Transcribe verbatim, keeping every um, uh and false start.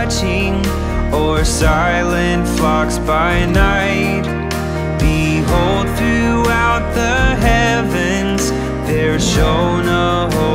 watching, or silent flocks by night. Behold, throughout the heavens there's shown a hope